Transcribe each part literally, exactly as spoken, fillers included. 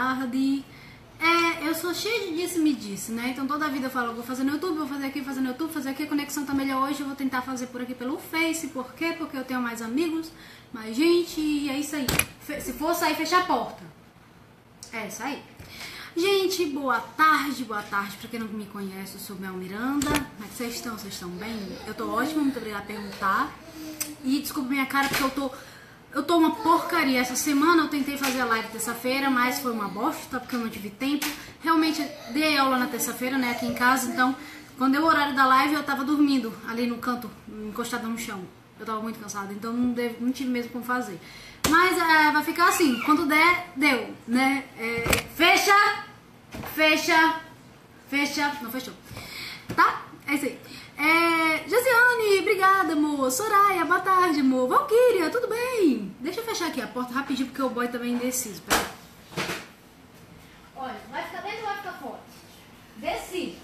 tarde. É, eu sou cheia de disse-me-disse, né? Então toda a vida eu falo, vou fazer no YouTube, vou fazer aqui, fazer no YouTube, fazer aqui, a conexão tá melhor hoje, eu vou tentar fazer por aqui pelo Face. Por quê? Porque eu tenho mais amigos, mais gente, e é isso aí. Se for sair, fecha a porta. É isso aí. Gente, boa tarde, boa tarde. Pra quem não me conhece, eu sou Mel Miranda. Como é que vocês estão? Vocês estão bem? Eu tô ótima, muito obrigada por perguntar. E desculpa minha cara, porque eu tô... Eu tô uma porcaria. Essa semana eu tentei fazer a live terça-feira, mas foi uma bosta, porque eu não tive tempo. Realmente, dei aula na terça-feira, né, aqui em casa. Então, quando deu o horário da live, eu tava dormindo ali no canto, encostada no chão. Eu tava muito cansada, então não, deve, não tive mesmo como fazer. Mas é, vai ficar assim, quando der, deu, né? É, fecha, fecha, fecha, não fechou, tá? É isso aí. É, Josiane, obrigada, amor. Soraya, boa tarde, amor. Valquíria, tudo bem? Deixa eu fechar aqui a porta rapidinho, porque o boy também é indeciso. Pera aí. Olha, vai ficar dentro ou vai ficar fora? Decide.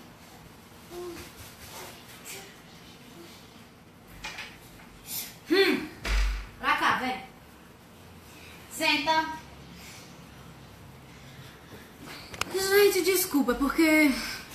Hum, pra cá, vem. Senta. Gente, desculpa, porque...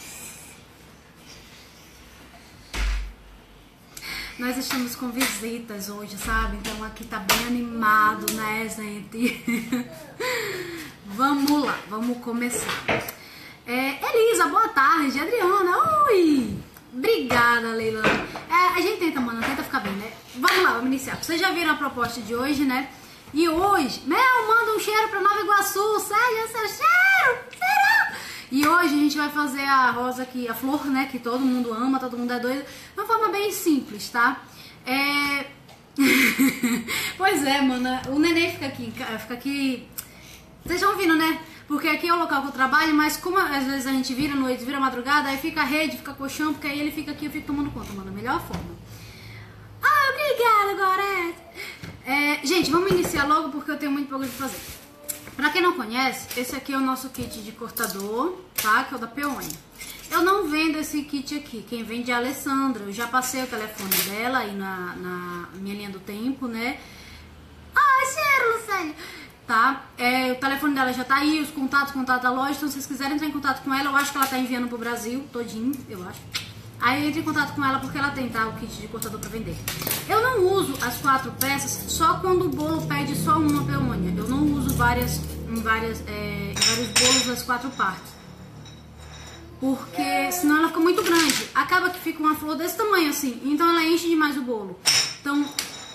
Nós estamos com visitas hoje, sabe? Então aqui tá bem animado, né, gente? Vamos lá, vamos começar. É, Elisa, boa tarde. Adriana, oi! Obrigada, Leila. É, a gente tenta, mano, tenta ficar bem, né? Vamos lá, vamos iniciar. Vocês já viram a proposta de hoje, né? E hoje, Mel, manda um cheiro pra Nova Iguaçu. Sério, seu cheiro? Será? E hoje a gente vai fazer a rosa aqui, a flor, né, que todo mundo ama, todo mundo é doido, de uma forma bem simples, tá? É... pois é, mano, o neném fica aqui, fica aqui, vocês estão ouvindo, né? Porque aqui é o local que eu trabalho, mas como às vezes a gente vira noite, vira madrugada, aí fica a rede, fica colchão, porque aí ele fica aqui, eu fico tomando conta, mano, a melhor forma. Ah, obrigada, Gorete! É, gente, vamos iniciar logo porque eu tenho muito pouco de fazer. Pra quem não conhece, esse aqui é o nosso kit de cortador, tá? Que é o da Peony. Eu não vendo esse kit aqui, quem vende é a Alessandra. Eu já passei o telefone dela aí na, na minha linha do tempo, né? Ai, cheiro, Lucélia! Tá? É, o telefone dela já tá aí, os contatos, contato da loja. Então, se vocês quiserem entrar em contato com ela, eu acho que ela tá enviando pro Brasil todinho, eu acho. Aí entre em contato com ela porque ela tem, tá, o kit de cortador pra vender. Eu não uso as quatro peças só quando o bolo pede só uma peônia. Eu não uso várias, em, várias, é, em vários bolos das quatro partes. Porque senão ela fica muito grande. Acaba que fica uma flor desse tamanho assim. Então ela enche demais o bolo. Então,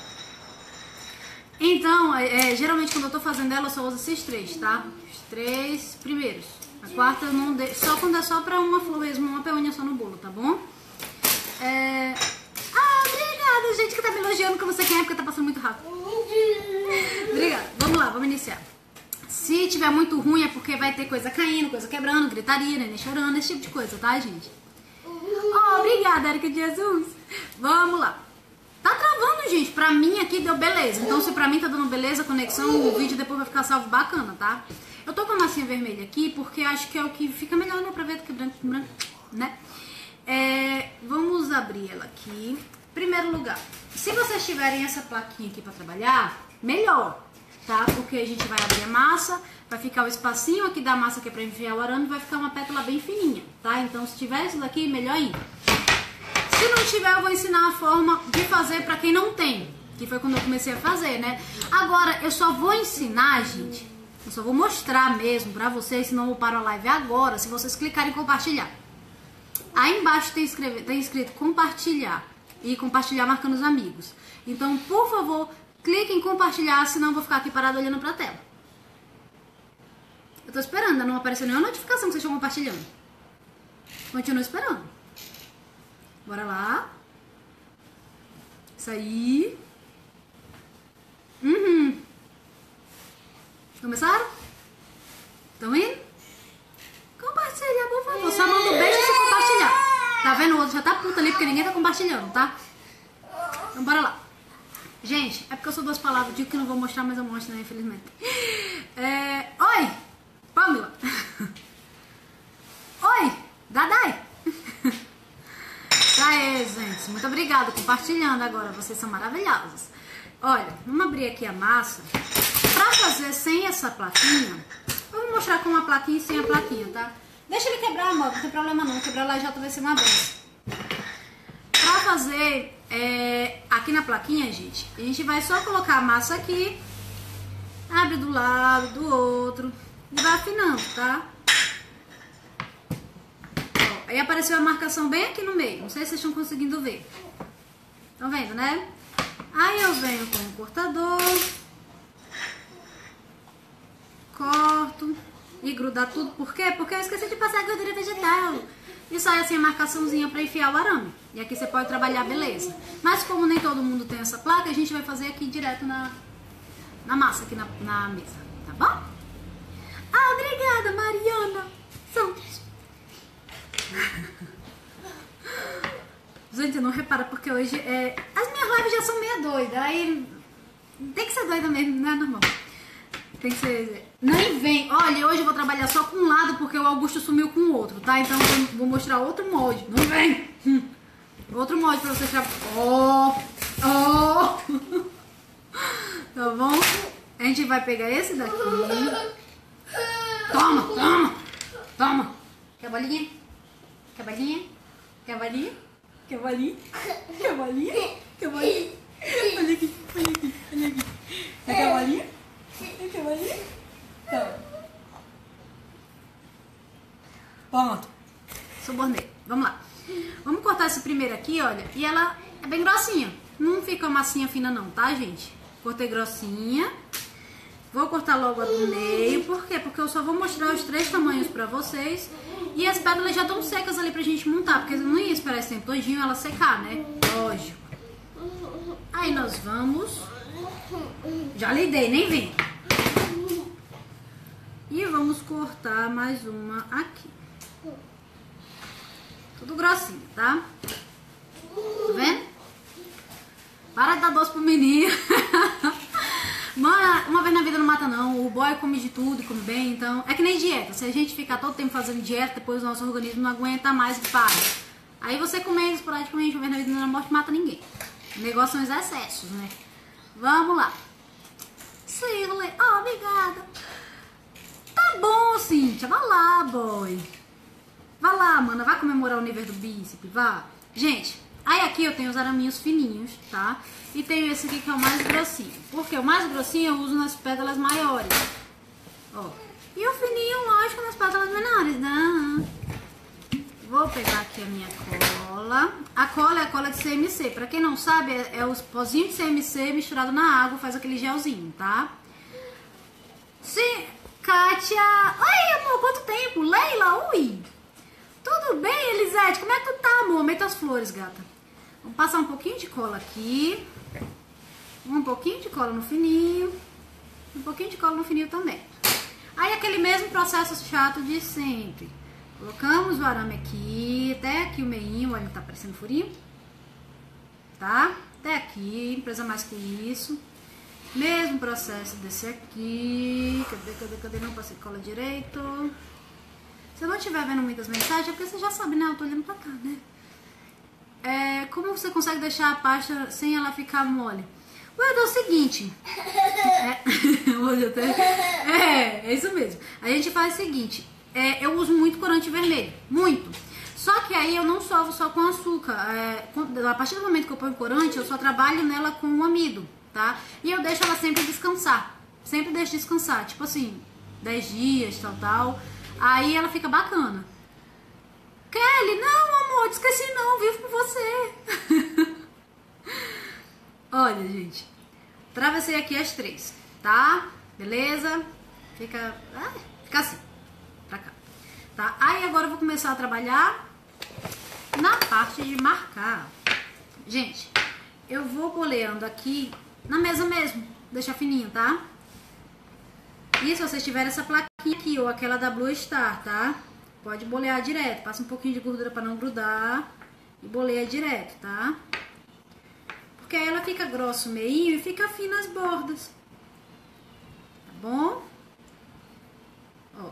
então é, geralmente quando eu tô fazendo ela eu só uso esses três, tá? Os três primeiros. A quarta eu não deixo, só quando é só pra uma flor mesmo, uma peônia só no bolo, tá bom? É... Ah, obrigada, gente que tá me elogiando como você quer, porque tá passando muito rápido. Obrigada. Vamos lá, vamos iniciar. Se tiver muito ruim é porque vai ter coisa caindo, coisa quebrando, gritaria, neném chorando, esse tipo de coisa, tá, gente? Oh, obrigada, Erika de Jesus. Vamos lá. Tá travando, gente. Pra mim aqui deu beleza. Então se pra mim tá dando beleza a conexão, o vídeo depois vai ficar salvo bacana, tá? Eu tô com a massinha vermelha aqui porque acho que é o que fica melhor, né, pra ver do que branco, branco, né? É, vamos abrir ela aqui. Primeiro lugar, se vocês tiverem essa plaquinha aqui pra trabalhar, melhor, tá? Porque a gente vai abrir a massa, vai ficar o espacinho aqui da massa que é pra enfiar o arame, vai ficar uma pétala bem fininha, tá? Então se tiver isso daqui, melhor ainda. Se não tiver, eu vou ensinar a forma de fazer pra quem não tem, que foi quando eu comecei a fazer, né? Agora, eu só vou ensinar, gente, eu só vou mostrar mesmo pra vocês, senão eu paro a live agora, se vocês clicarem em compartilhar. Aí embaixo tem, escrever, tem escrito compartilhar. E compartilhar marcando os amigos. Então, por favor, clique em compartilhar, senão eu vou ficar aqui parado olhando pra tela. Eu tô esperando, ainda não apareceu nenhuma notificação que vocês estão compartilhando. Continuo esperando. Bora lá. Isso aí. Uhum. Começaram? Estão indo? Compartilha, por favor. Só manda um beijo se compartilhar. Tá vendo? O outro já tá puta ali porque ninguém tá compartilhando, tá? Então bora lá. Gente, é porque eu sou duas palavras, digo que não vou mostrar, mas eu mostro, né? Infelizmente. É... Oi! Pamela! Oi! Dadai! Aê, gente. Muito obrigada. Compartilhando agora. Vocês são maravilhosos. Olha, vamos abrir aqui a massa. Pra fazer sem essa plaquinha, Eu vou mostrar com uma plaquinha e sem a plaquinha, tá? Deixa ele quebrar, amor, não tem problema não. Quebrar lá já vai ser uma benção. Pra fazer é, aqui na plaquinha, gente, a gente vai só colocar a massa aqui, abre do lado, do outro e vai afinando, tá? Ó, aí apareceu a marcação bem aqui no meio, não sei se vocês estão conseguindo ver. Estão vendo, né? Aí eu venho com o cortador, corto e grudar tudo. Por quê? Porque eu esqueci de passar a gordura vegetal. E sai assim a marcaçãozinha para enfiar o arame. E aqui você pode trabalhar, beleza. Mas como nem todo mundo tem essa placa, a gente vai fazer aqui direto na, na massa, aqui na, na mesa. Tá bom? Ah, obrigada, Mariana Santos. Gente, não repara porque hoje é... As minhas lives já são meio doidas. Aí tem que ser doida mesmo, não é normal. Tem que ser... Nem vem. Olha, hoje eu vou trabalhar só com um lado porque o Augusto sumiu com o outro, tá? Então eu vou mostrar outro molde. Não vem! Hum. Outro molde pra vocês trabalhar. Oh! Oh! Tá bom? A gente vai pegar esse daqui. Toma, toma! Toma! Quer bolinha? Quer bolinha? Quer bolinha? Quer bolinha? Quer bolinha? Quer bolinha? Olha aqui, olha aqui, olha aqui. Quer bolinha? Quer bolinha? Toma. Pronto. Subornei. Vamos lá. Vamos cortar esse primeiro aqui, olha. E ela é bem grossinha. Não fica massinha fina não, tá, gente? Cortei grossinha. Vou cortar logo a do meio. Por quê? Porque eu só vou mostrar os três tamanhos pra vocês. E as pétalas já estão secas ali pra gente montar. Porque eu não ia esperar esse tempo todinho ela secar, né? Lógico. Aí nós vamos... Já lhe dei, nem vem. E vamos cortar mais uma aqui. Tudo grossinho, tá? Tá vendo? Para de dar doce pro menino. Mano, uma vez na vida não mata não. O boy come de tudo, come bem, então... É que nem dieta. Se a gente ficar todo tempo fazendo dieta, depois o nosso organismo não aguenta mais e para. Aí você comendo esporadicamente, uma vez na vida não morte, mata ninguém. O negócio são os excessos, né? Vamos lá. Shirley, oh, obrigada. Tá bom, Cíntia. Vai lá, boy. Vai lá, mana. Vai comemorar o nível do bíceps, vá. Gente, aí aqui eu tenho os araminhos fininhos, tá? E tenho esse aqui que é o mais grossinho. Porque o mais grossinho eu uso nas pétalas maiores. Ó. E o fininho, lógico, nas pétalas menores, né? Vou pegar aqui a minha cola. A cola é a cola de C M C. Pra quem não sabe, é, é os pozinhos de C M C misturado na água, faz aquele gelzinho, tá? Sim, Kátia. Oi, amor, quanto tempo? Leila, ui. Tudo bem, Elisete? Como é que tu tá, amor? Meta as flores, gata. Vamos passar um pouquinho de cola aqui. Um pouquinho de cola no fininho. Um pouquinho de cola no fininho também. Aí aquele mesmo processo chato de sempre. Colocamos o arame aqui, até aqui o meinho, olha, tá parecendo furinho. Tá? Até aqui, não precisa mais que isso. Mesmo processo desse aqui. Cadê, cadê, cadê? Não passei cola direito. Se eu não estiver vendo muitas mensagens, é porque você já sabe, né? Eu tô olhando pra cá, né? É, como você consegue deixar a pasta sem ela ficar mole? Ué, é o seguinte. É, hoje até, é, é isso mesmo. A gente faz o seguinte. É, eu uso muito corante vermelho, muito. Só que aí eu não sovo só com açúcar. É, a partir do momento que eu ponho corante, eu só trabalho nela com o amido, tá? E eu deixo ela sempre descansar. Sempre deixo descansar, tipo assim, dez dias, tal, tal. Aí ela fica bacana. Kelly, não, amor, esqueci não, vivo com você. Olha, gente, travessei aqui as três, tá? Beleza? Fica, ah, fica assim. Pra cá, tá? Aí agora eu vou começar a trabalhar na parte de marcar. Gente, eu vou boleando aqui na mesa mesmo, deixar fininho, tá? E se vocês tiverem essa plaquinha aqui ou aquela da Blue Star, tá? Pode bolear direto, passa um pouquinho de gordura pra não grudar e boleia direto, tá? Porque aí ela fica grosso meinho e fica fina as bordas, tá bom? Ó.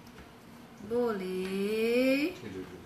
Bolei,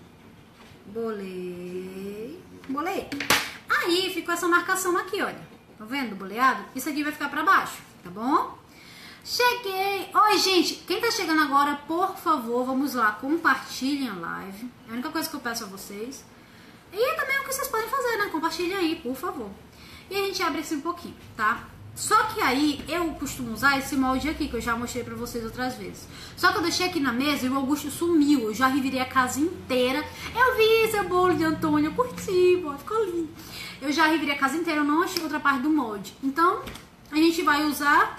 bolei, bolei. Aí ficou essa marcação aqui, olha. Tá vendo? Boleado? Isso aqui vai ficar pra baixo, tá bom? Cheguei! Oi, gente! Quem tá chegando agora, por favor, vamos lá, compartilhem a live. É a única coisa que eu peço a vocês. E também o que vocês podem fazer, né? Compartilhem aí, por favor. E a gente abre esse um pouquinho, tá? Só que aí, eu costumo usar esse molde aqui, que eu já mostrei pra vocês outras vezes. Só que eu deixei aqui na mesa e o Augusto sumiu. Eu já revirei a casa inteira. Eu vi seu bolo de Antônio, eu curti, pô, ficou lindo. Eu já revirei a casa inteira, eu não achei outra parte do molde. Então, a gente vai usar...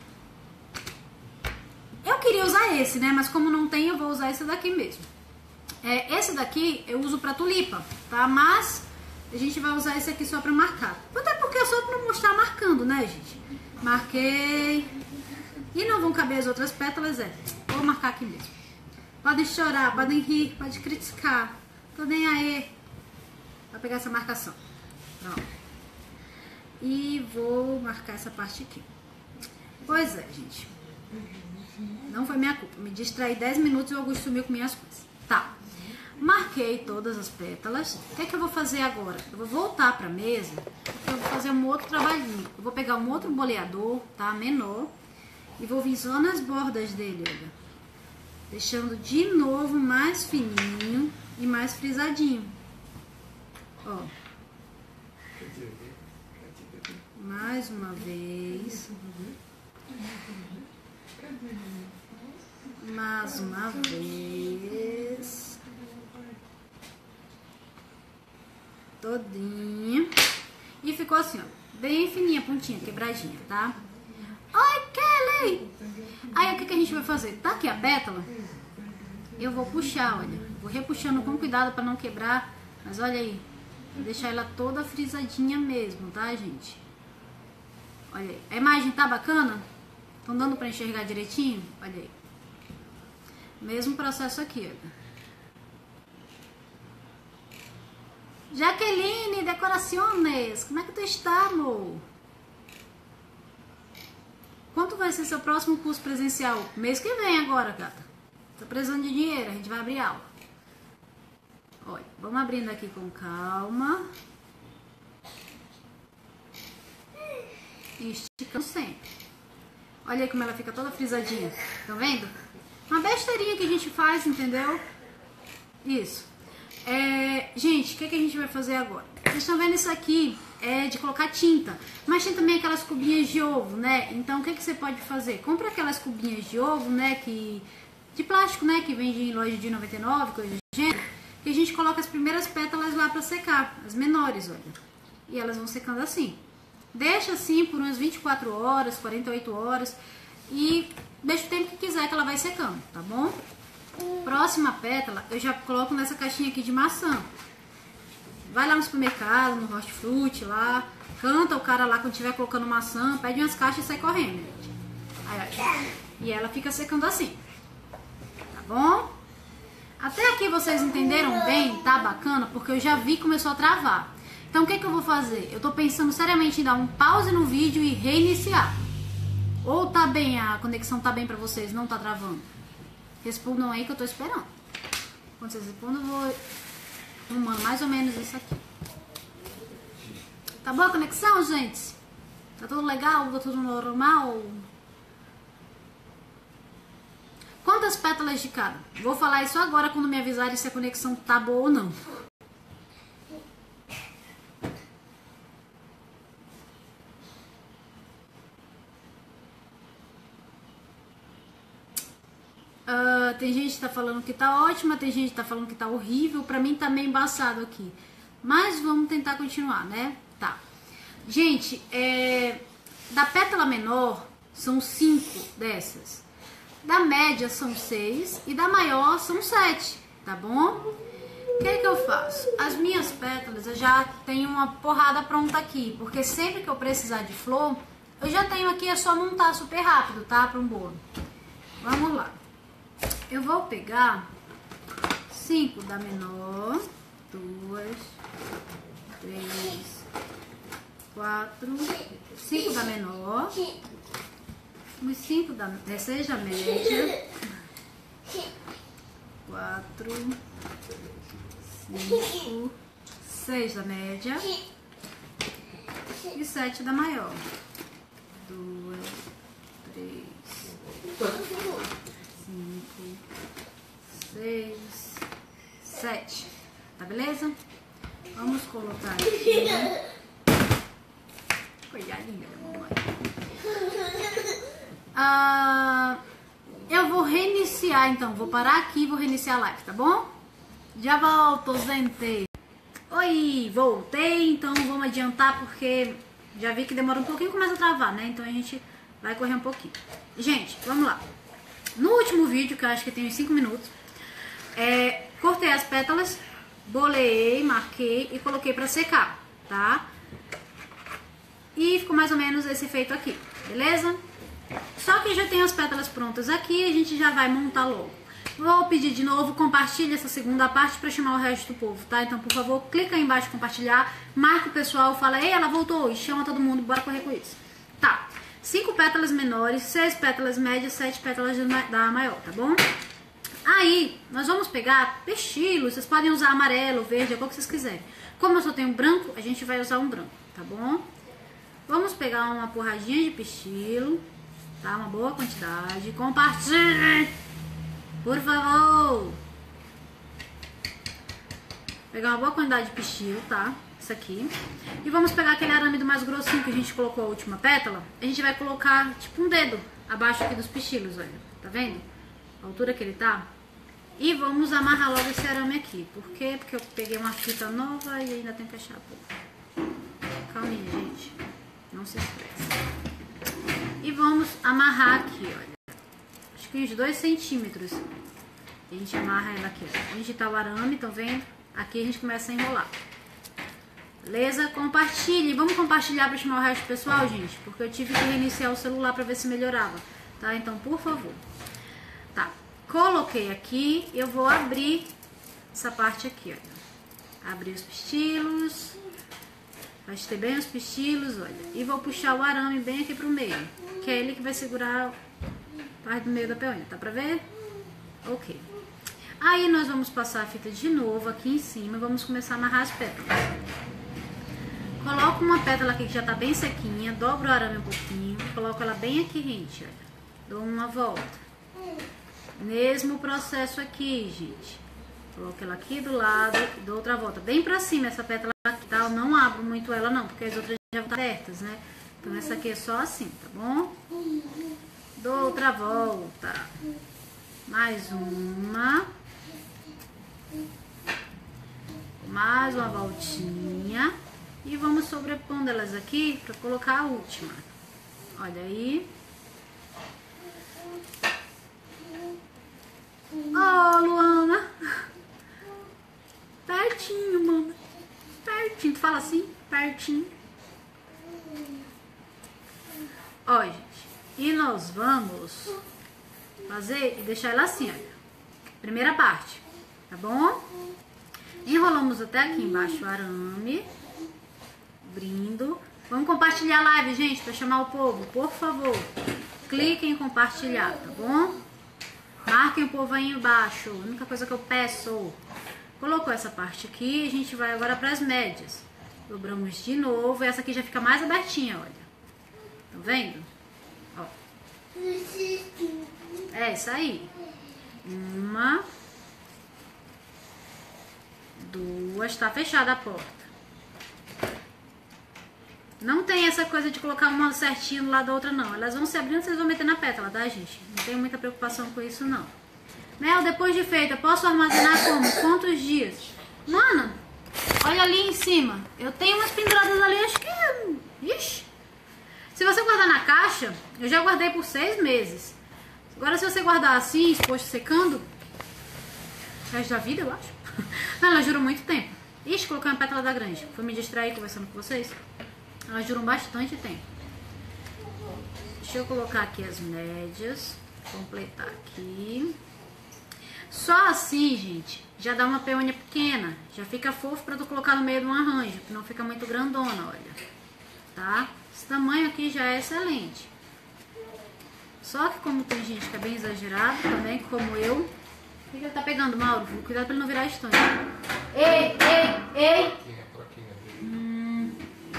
Eu queria usar esse, né? Mas como não tem, eu vou usar esse daqui mesmo. É, esse daqui eu uso pra tulipa, tá? Mas a gente vai usar esse aqui só pra marcar. Até porque é só pra mostrar marcando, né, gente? Marquei. E não vão caber as outras pétalas, é. Vou marcar aqui mesmo. Podem chorar, podem rir, podem criticar. Tô nem aí. Vai pegar essa marcação. Pronto. E vou marcar essa parte aqui. Pois é, gente. Não foi minha culpa. Me distraí dez minutos e o Augusto sumiu com minhas coisas. Tá. Marquei todas as pétalas. O que é que eu vou fazer agora? Eu vou voltar pra mesa, porque eu vou fazer um outro trabalhinho. Eu vou pegar um outro boleador, tá? Menor. E vou vir só nas bordas dele, olha. Deixando de novo mais fininho e mais frisadinho. Ó. Mais uma vez. Mais uma vez. Todinha. E ficou assim, ó. Bem fininha, pontinha, quebradinha, tá? Oi, Kelly! Aí, o que, que a gente vai fazer? Tá aqui a pétala. Eu vou puxar, olha. Vou repuxando com cuidado pra não quebrar. Mas olha aí. Vou deixar ela toda frisadinha mesmo, tá, gente? Olha aí. A imagem tá bacana? Estão dando pra enxergar direitinho? Olha aí. Mesmo processo aqui, olha. Jaqueline, decorações. Como é que tu está, amor? Quanto vai ser seu próximo curso presencial? Mês que vem agora, gata. Tô precisando de dinheiro, a gente vai abrir aula. Olha, vamos abrindo aqui com calma. E esticando sempre. Olha aí como ela fica toda frisadinha. Tá vendo? Uma besteirinha que a gente faz, entendeu? Isso. É, gente, o que, que a gente vai fazer agora? Vocês estão vendo isso aqui? É de colocar tinta. Mas tem também aquelas cubinhas de ovo, né? Então, o que, que você pode fazer? Compra aquelas cubinhas de ovo, né? Que, de plástico, né? Que vende em loja de noventa e nove, coisa do gênero. Que a gente coloca as primeiras pétalas lá pra secar. As menores, olha. E elas vão secando assim. Deixa assim por umas vinte e quatro horas, quarenta e oito horas. E deixa o tempo que quiser que ela vai secando, tá bom? Próxima pétala, eu já coloco nessa caixinha aqui de maçã. Vai lá no supermercado, no hortifruti lá. Canta o cara lá quando estiver colocando maçã. Pede umas caixas e sai correndo, gente. Aí, ó. E ela fica secando assim. Tá bom? Até aqui vocês entenderam bem? Tá bacana? Porque eu já vi que começou a travar. Então o que, que eu vou fazer? Eu tô pensando seriamente em dar um pause no vídeo e reiniciar. Ou tá bem, a conexão tá bem pra vocês, não tá travando? Respondam aí que eu tô esperando. Quando vocês respondem, eu vou arrumando mais ou menos isso aqui. Tá boa a conexão, gente? Tá tudo legal? Tá tudo normal? Quantas pétalas de cada? Vou falar isso agora quando me avisarem se a conexão tá boa ou não. Uh, tem gente que tá falando que tá ótima, tem gente que tá falando que tá horrível. Pra mim tá meio embaçado aqui. Mas vamos tentar continuar, né? Tá. Gente, é... da pétala menor são cinco dessas. Da média são seis e da maior são sete, tá bom? O que que eu faço? As minhas pétalas eu já tenho uma porrada pronta aqui, porque sempre que eu precisar de flor, eu já tenho aqui, é só montar super rápido, tá? Para um bolo. Vamos lá. Eu vou pegar cinco da menor, duas, três, quatro, cinco da menor, os cinco da seis da média, quatro, cinco, seis da média e sete da maior. Duas, três, beleza? Vamos colocar aqui. Coitadinha da mamãe. Ah, eu vou reiniciar então, vou parar aqui e vou reiniciar a live, tá bom? Já volto, gente. Oi, voltei, então vamos adiantar porque já vi que demora um pouquinho e começa a travar, né? Então a gente vai correr um pouquinho. Gente, vamos lá. No último vídeo, que eu acho que tem uns cinco minutos, é, cortei as pétalas, boleei, marquei e coloquei pra secar, tá? E ficou mais ou menos esse efeito aqui, beleza? Só que já tem as pétalas prontas aqui, a gente já vai montar logo. Vou pedir de novo, compartilhe essa segunda parte para chamar o resto do povo, tá? Então, por favor, clica aí embaixo em compartilhar, marca o pessoal, fala, ei, ela voltou, e chama todo mundo, bora correr com isso. Tá, cinco pétalas menores, seis pétalas médias, sete pétalas da maior, tá bom? Aí, nós vamos pegar pestilo, vocês podem usar amarelo, verde, a cor que vocês quiserem. Como eu só tenho branco, a gente vai usar um branco, tá bom? Vamos pegar uma porradinha de pestilo, tá? Uma boa quantidade, compartilhe! Por favor. Pegar uma boa quantidade de pestilo, tá? Isso aqui. E vamos pegar aquele arame mais grossinho que a gente colocou a última pétala. A gente vai colocar tipo um dedo abaixo aqui dos pestilos, olha. Tá vendo? A altura que ele tá. E vamos amarrar logo esse arame aqui. Por quê? Porque eu peguei uma fita nova e ainda tenho que achar pouco. Calminha, gente. Não se estresse. E vamos amarrar aqui, olha. Uns dois centímetros. A gente amarra ela aqui, ó. Onde tá o arame, estão vendo? Aqui a gente começa a enrolar. Beleza? Compartilhe. Vamos compartilhar para chamar o resto do pessoal, gente? Porque eu tive que reiniciar o celular para ver se melhorava. Tá? Então, por favor. Tá. Coloquei aqui. Eu vou abrir essa parte aqui, olha. Abrir os pistilos. Vai bem os pistilos, olha. E vou puxar o arame bem aqui pro meio. Que é ele que vai segurar parte do meio da peonha, tá pra ver? Ok. Aí nós vamos passar a fita de novo aqui em cima e vamos começar a amarrar as pétalas. Coloco uma pétala aqui que já tá bem sequinha, dobro o arame um pouquinho, coloco ela bem aqui rente, olha. Dou uma volta. Mesmo processo aqui, gente. Coloco ela aqui do lado e dou outra volta. Bem pra cima essa pétala aqui, tá? Eu não abro muito ela não, porque as outras já vão estar abertas, né? Então essa aqui é só assim, tá bom? Dou outra volta. Mais uma. Mais uma voltinha. E vamos sobrepondo elas aqui para colocar a última. Olha aí. Oh, Luana. Pertinho, mano. Pertinho. Tu fala assim? Pertinho. Ó, gente. E nós vamos fazer e deixar ela assim, olha. Primeira parte, tá bom? Enrolamos até aqui embaixo o arame. Abrindo. Vamos compartilhar a live, gente, para chamar o povo, por favor. Cliquem em compartilhar, tá bom? Marquem o povo aí embaixo. A única coisa que eu peço. Colocou essa parte aqui, a gente vai agora para as médias. Dobramos de novo. Essa aqui já fica mais abertinha, olha. Tá vendo? Ó. É isso aí. Uma. Duas. Tá fechada a porta. Não tem essa coisa de colocar uma certinha do lado da outra, não. Elas vão se abrindo, vocês vão meter na pétala, tá, gente? Não tenho muita preocupação com isso, não. Mel, depois de feita, posso armazenar como? Quantos dias? Mano, olha ali em cima. Eu tenho umas penduradas ali, acho que... Ixi. Se você guardar na caixa, eu já guardei por seis meses. Agora, se você guardar assim, exposto secando, o resto da vida, eu acho. Não, elas duram muito tempo. Ixi, coloquei uma pétala da grande. Fui me distrair conversando com vocês. Elas duram bastante tempo. Deixa eu colocar aqui as médias. Completar aqui. Só assim, gente, já dá uma peônia pequena. Já fica fofo pra tu colocar no meio de um arranjo, que não fica muito grandona, olha. Tá? Esse tamanho aqui já é excelente. Só que como tem gente que é bem exagerado também, como eu. O que ele tá pegando, Mauro? Cuidado pra ele não virar estanque. Ei, ei, ei! Hum.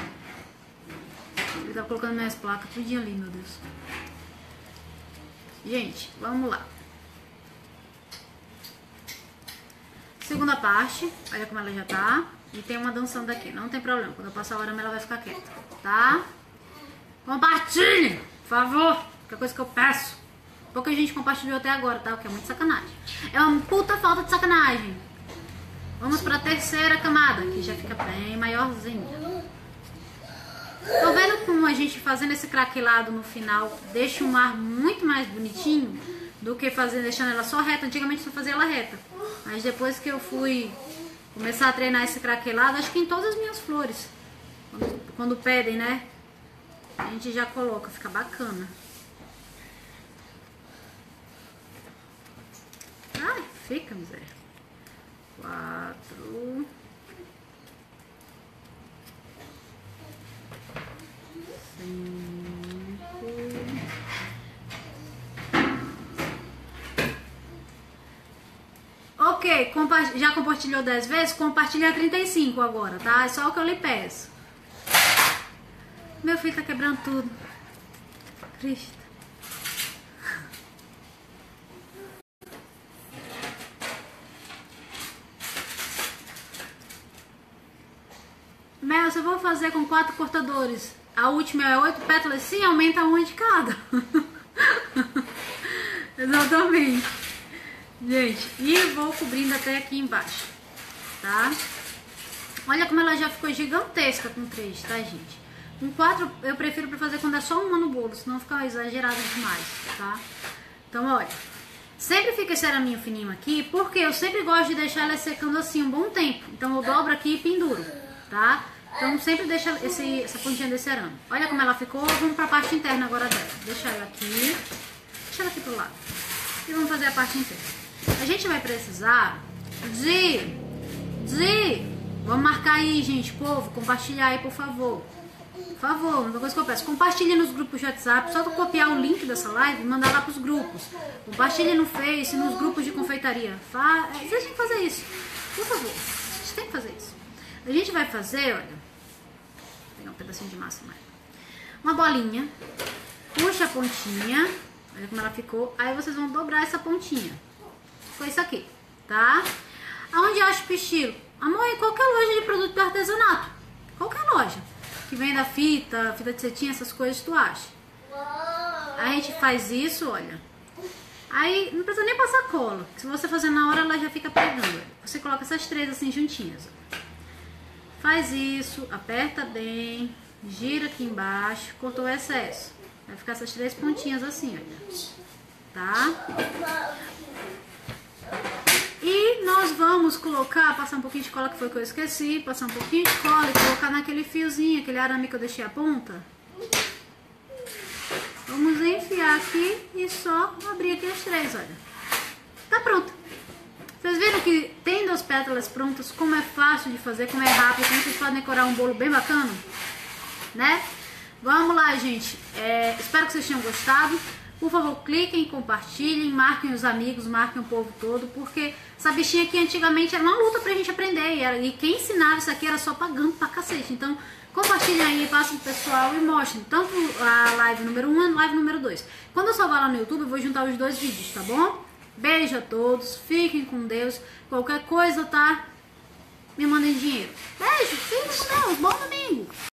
Ele tá colocando minhas placas tudinho ali, meu Deus. Gente, vamos lá. Segunda parte, olha como ela já tá. E tem uma dançando aqui, não tem problema. Quando eu passar o arame ela vai ficar quieta, tá? Compartilhe, por favor, que é coisa que eu peço. Pouca gente compartilhou até agora, tá? O que é muito sacanagem. É uma puta falta de sacanagem. Vamos pra terceira camada, que já fica bem maiorzinha. Tô vendo como a gente fazendo esse craquelado no final deixa um ar muito mais bonitinho do que fazer, deixando ela só reta. Antigamente eu fazia ela reta, mas depois que eu fui começar a treinar esse craquelado, acho que em todas as minhas flores, quando, quando pedem, né, a gente já coloca, fica bacana. Ai, fica, miséria. Quatro. Cinco. Ok, compa já compartilhou dez vezes? Compartilha trinta e cinco agora, tá? É só o que eu lhe peço. Meu filho tá quebrando tudo. Cristo. Mel, se eu vou fazer com quatro cortadores, a última é oito pétalas, sim, aumenta uma de cada. Exatamente. Gente, e vou cobrindo até aqui embaixo, tá? Olha como ela já ficou gigantesca com três, tá, gente? Com quatro eu prefiro pra fazer quando é só uma no bolo, senão fica exagerado demais, tá? Então, olha, sempre fica esse araminho fininho aqui, porque eu sempre gosto de deixar ela secando assim um bom tempo. Então eu dobro aqui e penduro, tá? Então sempre deixa esse, essa pontinha desse arame. Olha como ela ficou, vamos pra parte interna agora dela. Deixa ela aqui, deixa ela aqui pro lado. E vamos fazer a parte interna. A gente vai precisar de, de, vamos marcar aí, gente, povo, compartilhar aí, por favor. Por favor, uma coisa que eu peço, compartilhe nos grupos de WhatsApp, só tu copiar o link dessa live e mandar lá pros grupos. Compartilhe no Face, nos grupos de confeitaria. Fa... Vocês têm que fazer isso, por favor, vocês têm que fazer isso. A gente vai fazer, olha, vou pegar um pedacinho de massa mais. Uma bolinha, puxa a pontinha, olha como ela ficou, aí vocês vão dobrar essa pontinha. Foi isso aqui, tá? Aonde eu acho pichilo? Amor, em qualquer loja de produto de artesanato. Qualquer loja. Que venda fita, fita de cetim, essas coisas tu acha. A gente faz isso, olha. Aí não precisa nem passar cola. Se você fazer na hora, ela já fica pegando. Você coloca essas três assim juntinhas. Faz isso, aperta bem, gira aqui embaixo, cortou o excesso. Vai ficar essas três pontinhas assim, olha. Tá? E nós vamos colocar, passar um pouquinho de cola, que foi o que eu esqueci, passar um pouquinho de cola e colocar naquele fiozinho, aquele arame que eu deixei a ponta. Vamos enfiar aqui e só abrir aqui as três, olha. Tá pronto. Vocês viram que tendo as pétalas prontas, como é fácil de fazer, como é rápido, como vocês podem decorar um bolo bem bacana, né? Vamos lá, gente. É, espero que vocês tenham gostado. Por favor, cliquem, compartilhem, marquem os amigos, marquem o povo todo, porque essa bichinha aqui antigamente era uma luta pra gente aprender, e, era, e quem ensinava isso aqui era só pagando pra cacete. Então, compartilhem aí, passem pro pessoal e mostrem, tanto a live número um e a live número dois. Quando eu salvar lá no YouTube, eu vou juntar os dois vídeos, tá bom? Beijo a todos, fiquem com Deus, qualquer coisa, tá? Me mandem dinheiro. Beijo, fiquem com Deus, bom domingo!